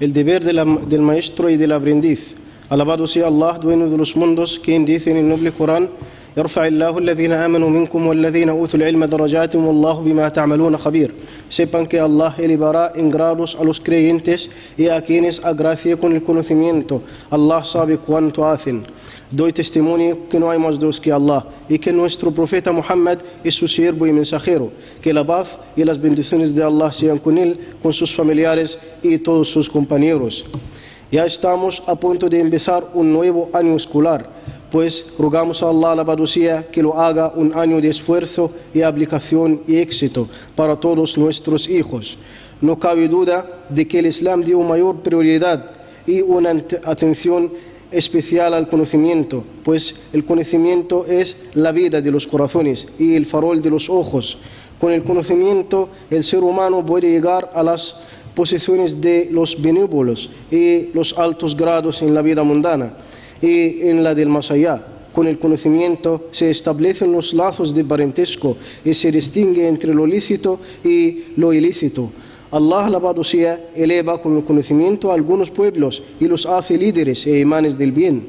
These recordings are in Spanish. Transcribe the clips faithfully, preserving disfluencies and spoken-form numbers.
el deber de la, del maestro y del aprendiz. Alabado sea Allah, dueño de los mundos, quien dice en el noble Corán: يرفع الله الذين آمنوا منكم والذين أوتوا العلم درجات والله بما تعملون خبير. Sepan que Allah elevará en grados a los creyentes y a quienes agracie con el conocimiento. Allah sabe cuánto hacen. Doy testimonio que no hay más Dios que Allah y que nuestro profeta Muhammad es su siervo y mensajero. Que la paz y las bendiciones de Allah sean con él, con sus familiares y todos sus compañeros. Ya estamos a punto de empezar un nuevo año escolar, pues rogamos a Allah, alabado sea, que lo haga un año de esfuerzo y aplicación y éxito para todos nuestros hijos. No cabe duda de que el Islam dio mayor prioridad y una atención especial al conocimiento, pues el conocimiento es la vida de los corazones y el farol de los ojos. Con el conocimiento el ser humano puede llegar a las posiciones de los benévolos y los altos grados en la vida mundana y en la del más allá. Con el conocimiento se establecen los lazos de parentesco y se distingue entre lo lícito y lo ilícito. Allah, alabado sea, eleva con el conocimiento a algunos pueblos y los hace líderes e imanes del bien,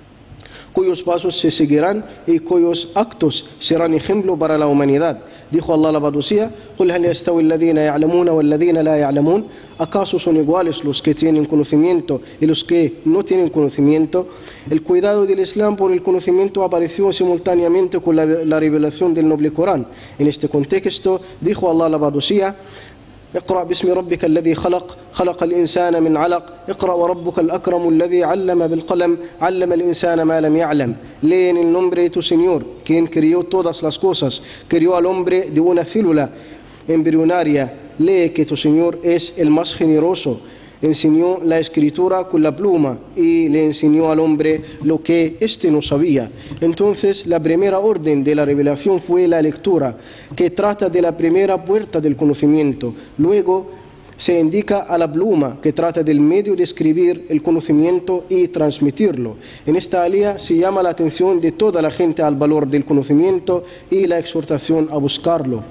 cuyos pasos se seguirán y cuyos actos serán ejemplo para la humanidad. Dijo Allah, alabado sea: قُلْ هَلْ يَسْتَوِي الَّذِينَ يَعْلَمُونَ وَالَّذِينَ لَا يَعْلَمُونَ. ¿Acaso son iguales los que tienen conocimiento y los que no tienen conocimiento? El cuidado del Islam por el conocimiento apareció simultáneamente con la, la revelación del noble Corán. En este contexto dijo Allah, alabado sea: اقرأ باسم ربك الذي خلق خلق الإنسان من علق اقرأ وربك الأكرم الذي علم بالقلم علم الإنسان ما لم يعلم. Lee en el nombre de tu Señor, quien creó todas las cosas, creó al hombre de una célula embrionaria. Lee que tu Señor es el más generoso. Enseñó la escritura con la pluma y le enseñó al hombre lo que éste no sabía. Entonces, la primera orden de la revelación fue la lectura, que trata de la primera puerta del conocimiento. Luego se indica a la pluma, que trata del medio de escribir el conocimiento y transmitirlo. En esta alía se llama la atención de toda la gente al valor del conocimiento y la exhortación a buscarlo.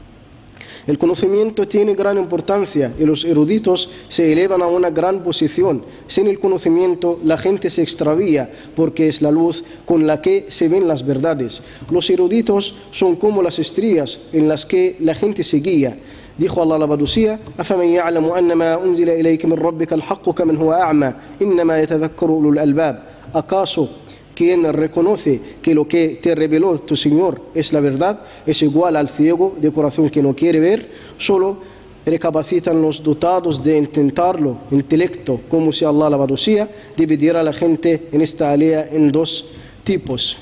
El conocimiento tiene gran importancia y los eruditos se elevan a una gran posición. Sin el conocimiento la gente se extravía porque es la luz con la que se ven las verdades. Los eruditos son como las estrellas en las que la gente se guía. Dijo Allah, alabado sea: أَفَمَنْ يَعْلَمُ أَنَّمَا أُنزِلَ إِلَيْكَ مِنْ رَبِّكَ الْحَقُّ كَمَنْ هُوَ أَعْمَى إِنَّمَا يَتَذَكَّرُ أُولُو الْأَلْبَابِ. ¿Acaso quien reconoce que lo que te reveló tu Señor es la verdad es igual al ciego de corazón que no quiere ver? Solo recapacitan los dotados de intentarlo, intelecto, como si Allah, alabado sea, dividiera a la gente en esta alea en dos tipos: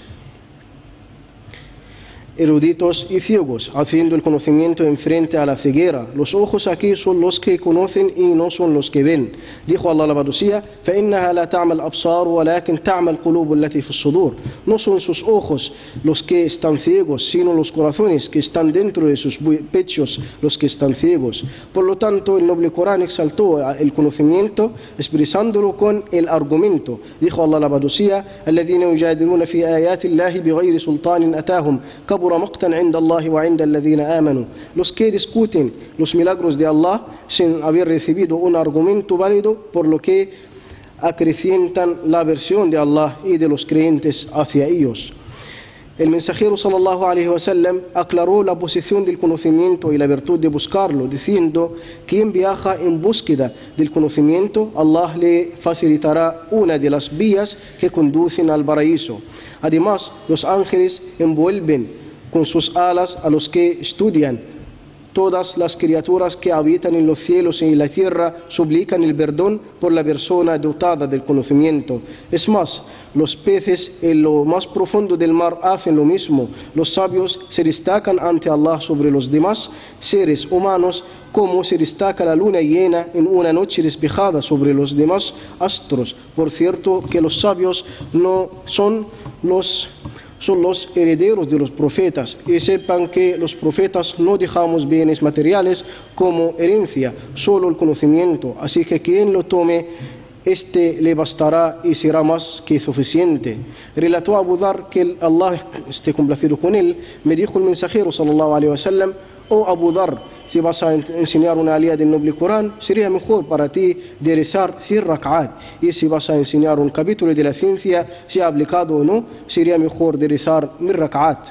eruditos y ciegos, haciendo el conocimiento en frente a la ceguera. Los ojos aquí son los que conocen y no son los que ven. Dijo Allah, alabado sea: فَإِنَّهَا لَا تَعْمَى الْأَبْصَارُ وَلَكِنْ تَعْمَى الْقُلُوبُ الَّتِي فِي الصُّدُورِ. No son sus ojos los que están ciegos, sino los corazones que están dentro de sus pechos los que están ciegos. Por lo tanto, el noble Corán exaltó el conocimiento expresándolo con el argumento. Dijo Allah, alabado sea: الَّذِينَ يُجَادِلُونَ فِي آيَاتِ اللَّهِ بِغَيْرِ سُلْطَانٍ أَتَاهُمْ كَبُرَ مَقْتًا عِنْدَ اللَّهِ وَعِنْدَ الَّذِينَ آمَنُوا. Los que discuten los milagros de Allah sin haber recibido un argumento válido, por lo que acrecientan la aversión de Allah y de los creyentes hacia ellos. El mensajero sallallahu alaihi wasallam aclaró la posición del conocimiento y la virtud de buscarlo, diciendo: quien viaja en búsqueda del conocimiento, Allah le facilitará una de las vías que conducen al paraíso. Además, los ángeles envuelven con sus alas a los que estudian. Todas las criaturas que habitan en los cielos y en la tierra suplican el perdón por la persona dotada del conocimiento. Es más, los peces en lo más profundo del mar hacen lo mismo. Los sabios se destacan ante Allah sobre los demás seres humanos, como se destaca la luna llena en una noche despejada sobre los demás astros. Por cierto, que los sabios no son los son los herederos de los profetas, y sepan que los profetas no dejamos bienes materiales como herencia, solo el conocimiento, así que quien lo tome, este le bastará y será más que suficiente. Relató Abu Dhar que Allah esté complacido con él, me dijo el mensajero sallallahu alaihi wasallam: oh Abu Dhar, si vas a enseñar una alía del noble Corán, sería mejor para ti de rezar cien rak'at. Y si vas a enseñar un capítulo de la ciencia, sea aplicado o no, sería mejor de rezar mil rak'at.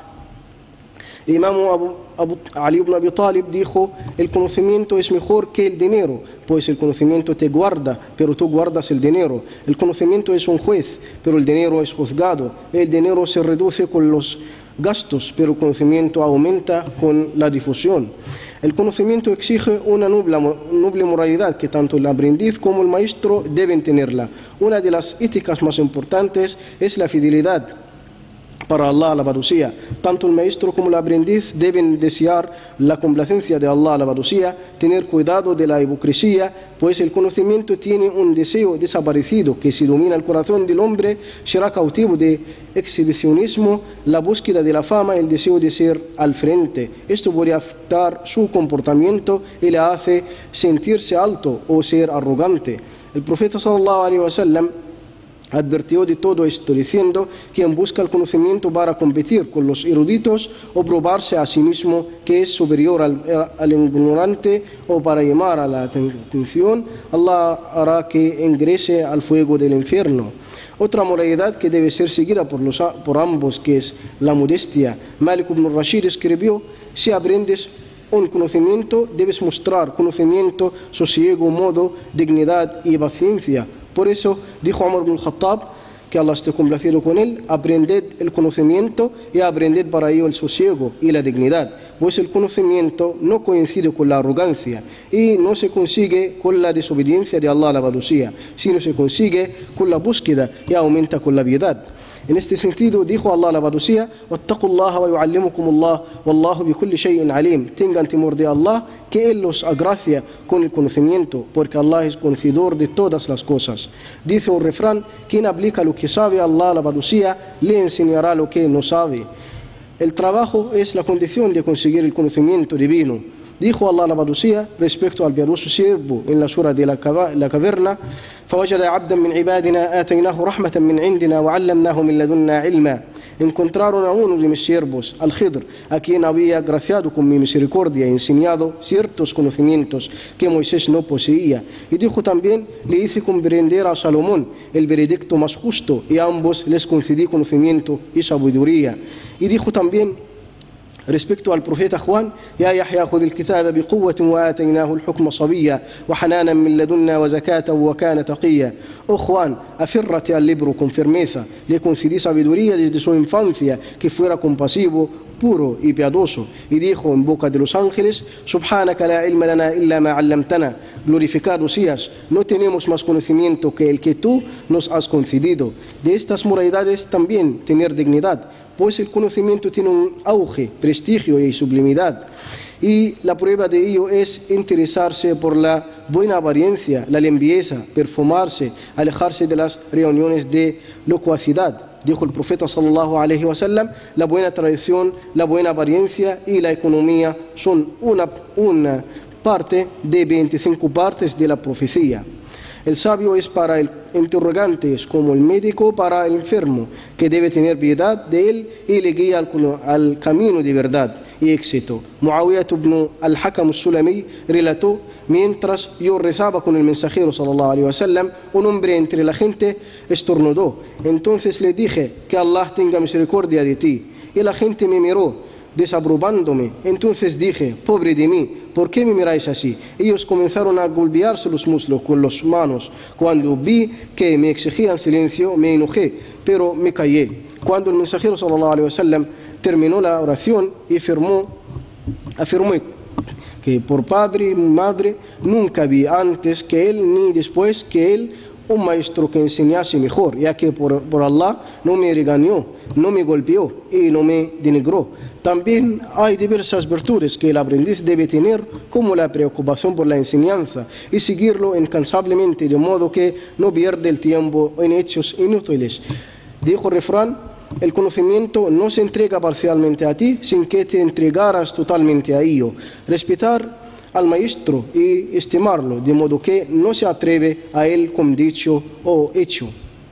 El imam Abu, Abu, Ali ibn Abi Talib dijo: el conocimiento es mejor que el dinero, pues el conocimiento te guarda, pero tú guardas el dinero. El conocimiento es un juez, pero el dinero es juzgado. El dinero se reduce con los gastos, pero el conocimiento aumenta con la difusión. El conocimiento exige una noble, noble moralidad que tanto el aprendiz como el maestro deben tenerla. Una de las éticas más importantes es la fidelidad para Allah, la baducía. Tanto el maestro como el aprendiz deben desear la complacencia de Allah, la baducía, tener cuidado de la hipocresía, pues el conocimiento tiene un deseo desaparecido que si domina el corazón del hombre será cautivo de exhibicionismo, la búsqueda de la fama, el deseo de ser al frente. Esto puede afectar su comportamiento y le hace sentirse alto o ser arrogante. El profeta sallallahu alaihi wasallam advirtió de todo esto, diciendo: quien busca el conocimiento para competir con los eruditos o probarse a sí mismo que es superior al, al ignorante o para llamar a la atención, Allah hará que ingrese al fuego del infierno. Otra moralidad que debe ser seguida por, los, por ambos, que es la modestia. Malik ibn Rashid escribió: si aprendes un conocimiento, debes mostrar conocimiento, sosiego, modo, dignidad y paciencia. Por eso dijo Umar ibn Khattab, que Allah esté complacido con él: aprended el conocimiento y aprended para ello el sosiego y la dignidad, pues el conocimiento no coincide con la arrogancia y no se consigue con la desobediencia de Allah, la baducía, sino se consigue con la búsqueda y aumenta con la piedad. En este sentido dijo Allah, la baducía: wattaqullaha wa yuallimukumullah wallahu bi kulli shay'in alim. Tengan temor de Allah, que Él los agracia con el conocimiento, porque Allah es conocedor de todas las cosas. Dice un refrán: quien aplica lo que sabe, Allah, la baducía, le enseñará lo que no sabe. El trabajo es la condición de conseguir el conocimiento divino. Dijo Allah, la baducía, respecto al piadoso siervo en la sura de la, la caverna: فوجد عبدا من عبادنا آتيناه رحمة من عندنا وعلمناه من لدنا علما. Encontraron a uno de mis siervos, al Khidr, a quien había graciado con mi misericordia y enseñado ciertos conocimientos que Moisés no poseía. Y dijo también: le hice comprender a Salomón el veredicto más justo, y a ambos les concedí conocimiento y sabiduría. Y dijo también respecto al profeta Juan: ya Yahya khudh al-kitaba biquwwatin wa ataynahu al-hukma sabiyya wa hananan min ladunna wa zakatan wa kana taqiyya. Oh Juan, aférrate al libro con firmeza, le concedí sabiduría desde su infancia, que fuera compasivo, puro y piadoso. Y dijo en boca de los ángeles: subhanaka la ilma lana illa ma 'allamtana. Glorificado seas, no tenemos más conocimiento que el que tú nos has concedido. De estas moralidades también tener dignidad, pues el conocimiento tiene un auge, prestigio y sublimidad. Y la prueba de ello es interesarse por la buena apariencia, la limpieza, perfumarse, alejarse de las reuniones de locuacidad. Dijo el profeta sallallahu alaihi wasallam: la buena tradición, la buena apariencia y la economía son una, una parte de veinticinco partes de la profecía. El sabio es para el interrogante, es como el médico para el enfermo, que debe tener piedad de él y le guía al, al camino de verdad y éxito. Muawiyah ibn al-Hakam al-Sulami relató: mientras yo rezaba con el mensajero sallallahu alaihi wasallam, un hombre entre la gente estornudó. Entonces le dije: que Allah tenga misericordia de ti. Y la gente me miró desaprobándome. Entonces dije: pobre de mí, ¿por qué me miráis así? Ellos comenzaron a golpearse los muslos con las manos. Cuando vi que me exigían silencio, me enojé, pero me callé. Cuando el mensajero sallallahu alaihi wasallam terminó la oración y afirmó, afirmó que por padre y madre nunca vi antes que él ni después que él un maestro que enseñase mejor, ya que por, por Allah no me regañó, no me golpeó y no me denigró. También hay diversas virtudes que el aprendiz debe tener, como la preocupación por la enseñanza y seguirlo incansablemente, de modo que no pierde el tiempo en hechos inútiles. Dijo el refrán: el conocimiento no se entrega parcialmente a ti sin que te entregaras totalmente a ello. Respetar al maestro y estimarlo, de modo que no se atreve a él con dicho o hecho.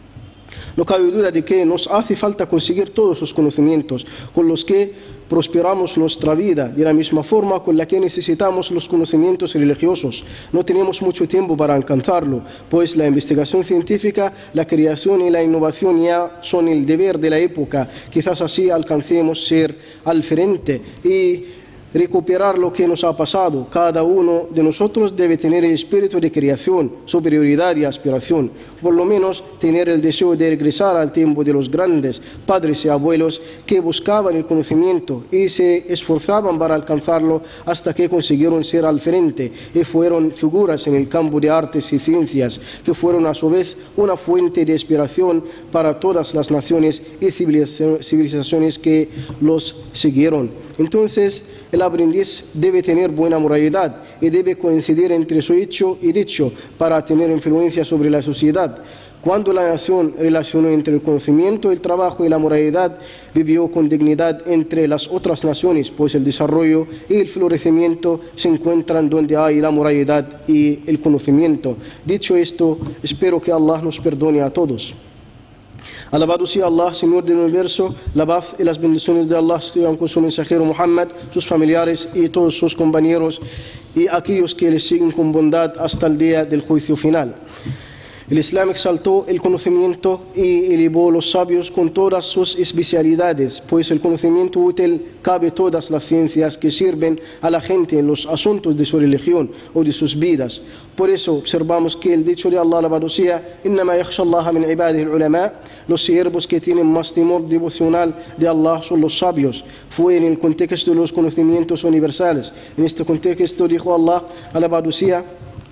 No cabe duda de que nos hace falta conseguir todos los conocimientos con los que prosperamos nuestra vida, de la misma forma con la que necesitamos los conocimientos religiosos. No tenemos mucho tiempo para alcanzarlo, pues la investigación científica, la creación y la innovación ya son el deber de la época. Quizás así alcancemos ser al frente y recuperar lo que nos ha pasado. Cada uno de nosotros debe tener el espíritu de creación, superioridad y aspiración, por lo menos tener el deseo de regresar al tiempo de los grandes padres y abuelos que buscaban el conocimiento y se esforzaban para alcanzarlo hasta que consiguieron ser al frente y fueron figuras en el campo de artes y ciencias que fueron a su vez una fuente de inspiración para todas las naciones y civilizaciones que los siguieron. Entonces, el aprendiz debe tener buena moralidad y debe coincidir entre su hecho y dicho para tener influencia sobre la sociedad. Cuando la nación relacionó entre el conocimiento, el trabajo y la moralidad, vivió con dignidad entre las otras naciones, pues el desarrollo y el florecimiento se encuentran donde hay la moralidad y el conocimiento. Dicho esto, espero que Allah nos perdone a todos. Alabado sea Allah, Señor del universo, la paz y las bendiciones de Allah sean con su mensajero Muhammad, sus familiares y todos sus compañeros y aquellos que le siguen con bondad hasta el día del juicio final. El Islam exaltó el conocimiento y elevó los sabios con todas sus especialidades, pues el conocimiento útil cabe todas las ciencias que sirven a la gente en los asuntos de su religión o de sus vidas. Por eso observamos que el dicho de Allah, alabado sea, «Innama yakhsha Allaha min ibadihi al-ulama», los siervos que tienen más temor devocional de Allah son los sabios. Fue en el contexto de los conocimientos universales. En este contexto dijo Allah, alabado sea,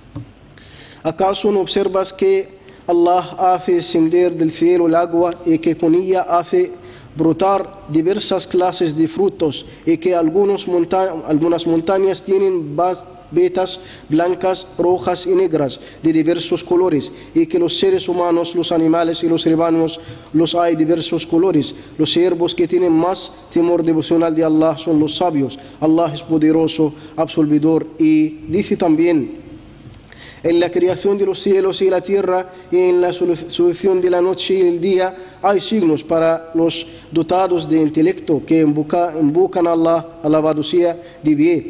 ¿acaso no observas que Allah hace descender del cielo el agua y que con ella hace brotar diversas clases de frutos y que algunos monta algunas montañas tienen vetas blancas, rojas y negras de diversos colores y que los seres humanos, los animales y los rebaños los hay diversos colores? Los siervos que tienen más temor devocional de Allah son los sabios. Allah es poderoso, absolvidor. Y dice también: en la creación de los cielos y la tierra y en la sucesión de la noche y el día hay signos para los dotados de intelecto que invocan a Allah, alabado sea, de pie,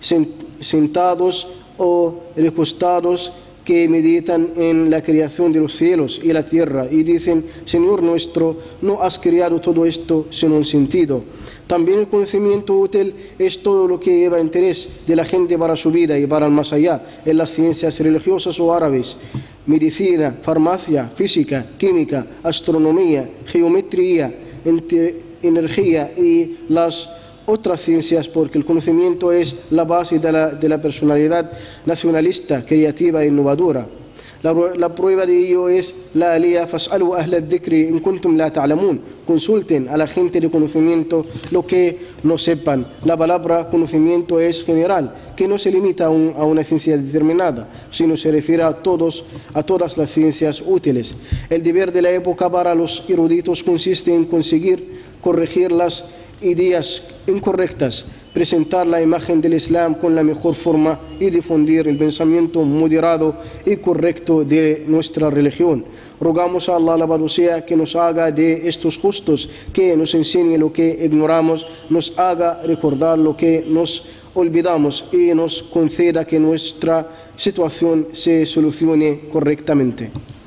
sentados o recostados, que meditan en la creación de los cielos y la tierra y dicen: Señor nuestro, no has creado todo esto sin un sentido. También el conocimiento útil es todo lo que lleva interés de la gente para su vida y para el más allá, en las ciencias religiosas o árabes, medicina, farmacia, física, química, astronomía, geometría, energía y las otras ciencias, porque el conocimiento es la base de la, de la personalidad nacionalista, creativa e innovadora. La, la prueba de ello es la alía fas'alu ahla al-dhikri in kuntum la ta'lamun. Consulten a la gente de conocimiento lo que no sepan. La palabra conocimiento es general, que no se limita a, un, a una ciencia determinada, sino se refiere a, todos, a todas las ciencias útiles. El deber de la época para los eruditos consiste en conseguir corregir las ideas incorrectas, presentar la imagen del Islam con la mejor forma y difundir el pensamiento moderado y correcto de nuestra religión. Rogamos a Allah, alabado sea, que nos haga de estos justos, que nos enseñe lo que ignoramos, nos haga recordar lo que nos olvidamos y nos conceda que nuestra situación se solucione correctamente.